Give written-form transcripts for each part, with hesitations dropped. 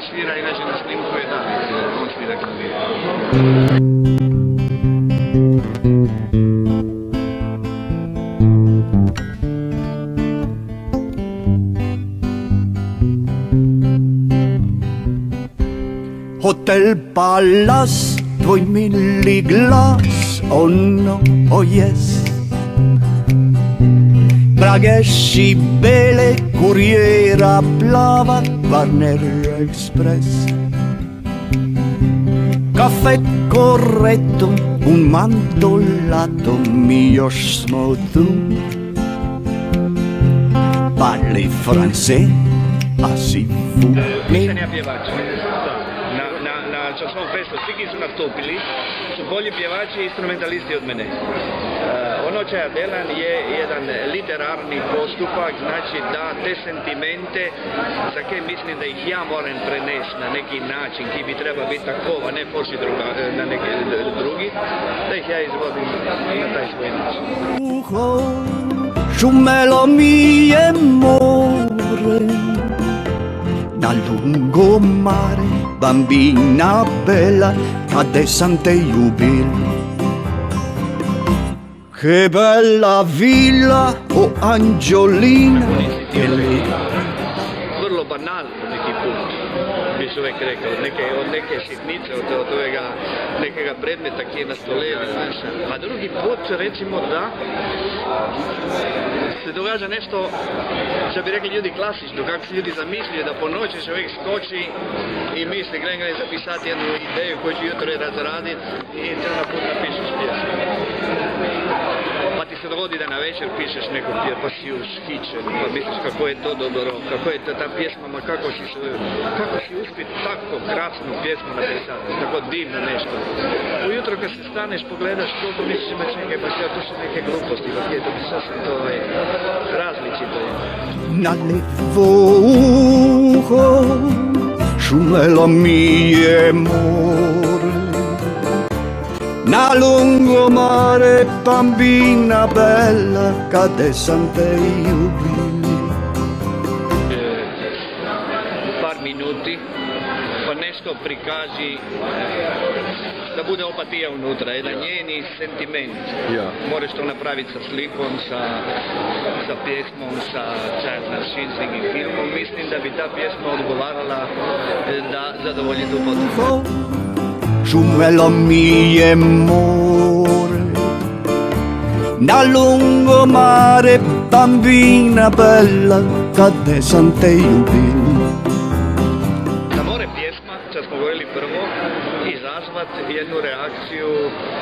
svira, inače na snimku je David, on svira klavir. Hotel Palace, tvoj mili glas, ono jest. Prageši bele, kurijera plava, Warner Express. Kafe corretto, un mantolato, mi još smo tu. Parli francese, a si fu. Nisam ja pjevač. Na časnom festu svi ki su nastupili su bolji pjevači i instrumentalisti od mene. Ono čo ja delam je jedan literarni postupak, znači da te sentimente za koje mislim da ih ja moram prenesti na neki način ki bi treba biti takov, a ne poši na neki drugi, da ih ja izvodim na taj svoj način. Šumelo mi je more na lungomare, bambina bella, cade sam te ljubil. Che bella villa, o Angiolina, che lì. Vrlo banalno neki put, bi čovjek rekao, od neke sitnice, od ovega nekega predmeta ki je na stole, znaš. A drugi put, recimo da se događa nešto, što bi rekli ljudi klasično, kako se ljudi zamislio da po noći čovjek skoči i misli, gledaj zapisati jednu ideju koju ću jutro razraditi i te na put napišeš pjesmu. Pa ti se dogodi da na večer pišeš neku pjesmu, pa si ushićen, pa misliš kako je to dobro, kako je to ta pjesma, ma kako si uspio tako krasnu pjesmu napisati, tako divno nešto. Ujutro kad se staneš, pogledaš to, pa misliš ima čekaj, pa sve to su neke gluposti, pa je to bi sasvim to različito je. Na levo uho šumelo mi je more, na lungomare, bambina bella, cade sam te ljubili. Par minuti, pa nešto prikaži da bude opatija unutra, jedan njeni sentiment. Moraš to napraviti sa slikom, sa pjesmom, sa šinzing i filmom. Mislim da bi ta pjesma odgovarala da zadovolji tu potrebu. Šumelo mi je more, na lungomare, bambina bella, cade sam te ljubil. Da more pjesma, što smo govorili prvo, izazvati jednu reakciju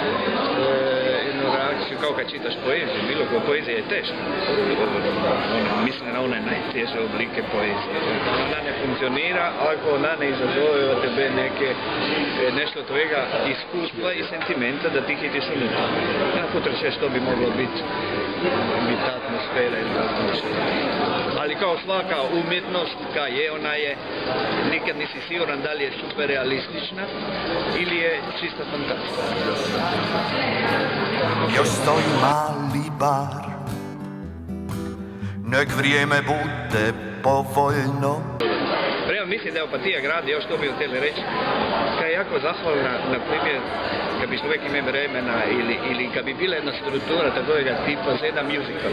kao kad čitaš poeziju, bilo koja poezija je teška. Mislim na one najteže oblike poezije. Ona ne funkcionira ako ona ne izazove od tebe nešto tvojega iskustva i sentimenta da ti hitiš unutra. Na put rečeš što bi moglo biti ta atmosfera ili atmosfera. Ali kao svaka umjetnost, kaj je, ona je, nikad nisi siguran da li je super realistična ili je čista fantastika. Još stoji mali bar, nek vrijeme bude povoljno. Prema mislim da je Opatija grad, još to bi htjeli reći, kaj je jako zahvalna, na primjer, kad bi čovjek imao vremena ili kad bi bila jedna struktura takvega tipa za jedan musical.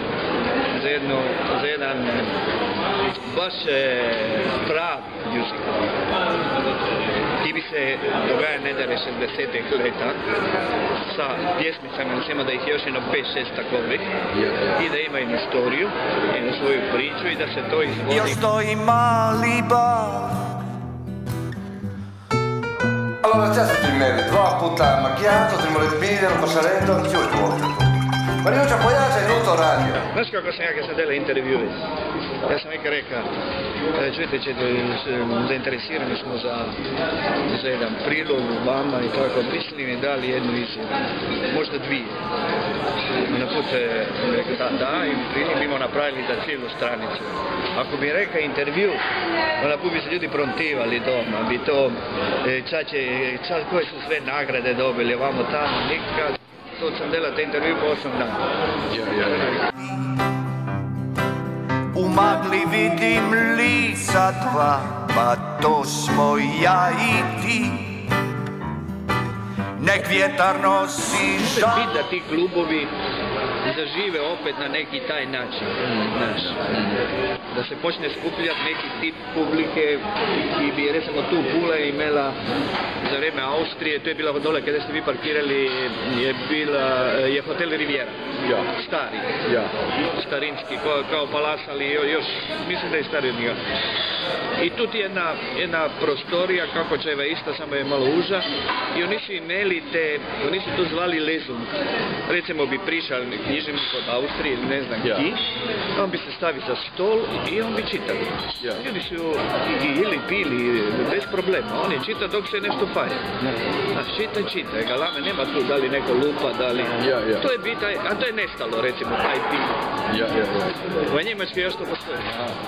Za jedan baš pravi musical. Ti bi se dogaja nedare 60-ih leta sa pjesmicama, recimo da ih je još jedno 5-6 takovih i da imaju istoriju i svoju priču i da se to izvodi. Još stoji mali bar. Allora già se ti meriti 2 puta macchiato, ti morete bere, un passaretto, non ti vuoi. Ma io ci appoggiato in tutto radio. Znaš kako sam ja kad sam dela intervjue? Ja sam uvijek rekao, čujte, zainteresirani smo za jedan prilog vama i tako, biste li mi dali jednu izjavu, možda 2. Na put sam rekao da i prilog bimo napravili za cijelu stranicu. Ako bi rekao intervju, na put bi se ljudi promptivali doma, bi to, koje su sve nagrade dobili, ovamo tamo, nikad. To sam dela te intervju po 8 dana. U magli vidim lis mjeseca dva, pa to smo ja i ti. Nek vjetar nosi žal. Bit da ti klubovi zažive opet na neki taj način, znaš. Da se počne skupljati neki tip publike i bi recimo tu Pula imela za vreme Austrije, to je bila dole kada ste vi parkirali, je hotel Riviera. Ja. Stari. Ja. Starinski, kao palas, ali još, mislim da je stari od njega. I tu ti je jedna prostorija, kako čeva ista, samo je malo uža. I oni su imeli oni su to zvali lezum. Recimo bi prišao književnik od Austrije ili ne znam gdje, on bi se stavio za stol i on bi čitali. I oni su ili pili bez problema. On je čita dok se nešto faje. A čita, galame nema tu da li neko lupa, da li... To je bit, a to je nestalo recimo, taj pil. U Njemačkoj još to postoji.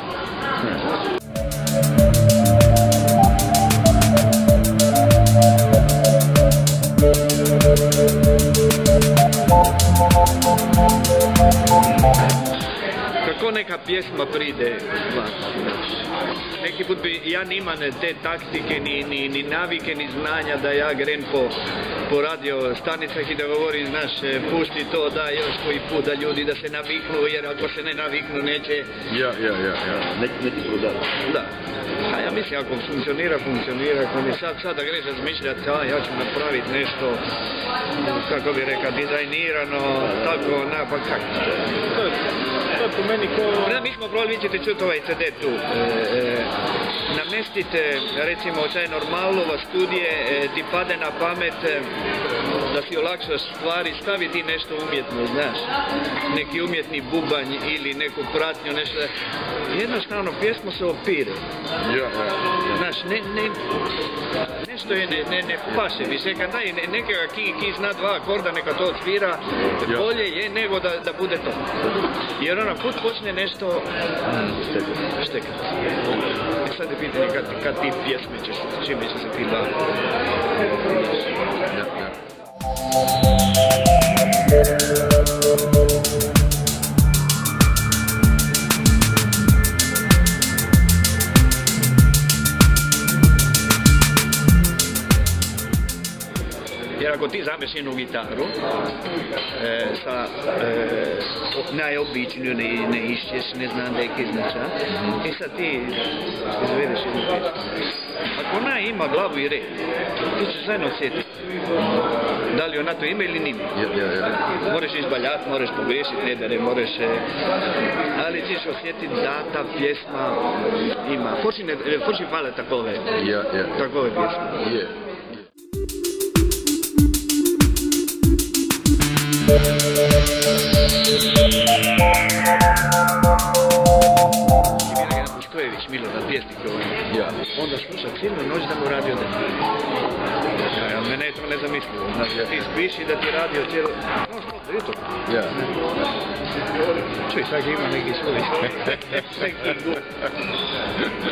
Kako neka pjesma pride van? Neki put bi ja nimam te taktike, ni navike, ni znanja da ja grem po radio stanicah i da govorim, znaš, pušti to, da još koji put da ljudi da se naviknu, jer ako se ne naviknu neće... Neki prodati. Da. A ja mislim, ako funkcionira, ako mi sad da greš razmišljati, ja ću napraviti nešto, kako bi rekao, dizajnirano, tako, pa kako? To je po meni ko... Mi smo probali, vi ćete čuti ovaj CD tu. Namestite, recimo, čaj normalova studije, ti pade na pamet da si olakšaš stvari, stavi ti nešto umjetno, znaš, neki umjetni bubanj ili neku pratnju, nešto. Jednostavno, pjesma se opire. Znaš, nešto je ne paše više, kad daj nekega ki zna dva akorda, neka to odsvira, bolje je nego da bude to. Jer ona put počne nešto štekati. I sad je pitanje kad ti pjesme ćeš, čime će se ti baviti. Jer ako ti zameš jednu gitaru sa najobičniju, ne išćeš, ne znam neke znača, i sad ti izvedeš jednu pjesmu. Ako ona ima glavu i red, ti ćeš zajedno osjetiti da li ona to ima ili nima. Moraš izbaljati, moraš pogriješiti, redare, moraš... Ali ćeš osjetiti da ta pjesma ima. Počne pale takove pjesme. Stojević, Milorad, pjesnik ovaj. Onda sluša cijelu noć da mu radio da mene je to nezamislivo. Znači, ti spiš i da ti radio cijelo... No što, da je to? Čuj, svaki ima neki svoj. Neki